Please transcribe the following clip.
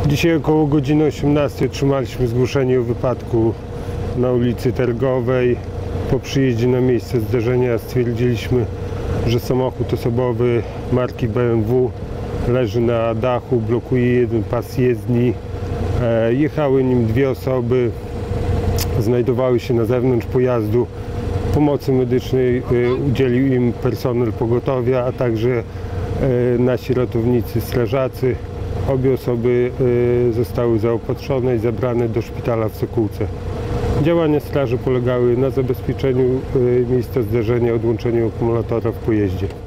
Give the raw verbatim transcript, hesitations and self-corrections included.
Dzisiaj około godziny osiemnastej otrzymaliśmy zgłoszenie o wypadku na ulicy Targowej. Po przyjeździe na miejsce zdarzenia stwierdziliśmy, że samochód osobowy marki B M W leży na dachu, blokuje jeden pas jezdni. Jechały nim dwie osoby, znajdowały się na zewnątrz pojazdu. Pomocy medycznej udzielił im personel pogotowia, a także nasi ratownicy, strażacy. Obie osoby zostały zaopatrzone i zabrane do szpitala w Sokółce. Działania straży polegały na zabezpieczeniu miejsca zdarzenia, odłączeniu akumulatora w pojeździe.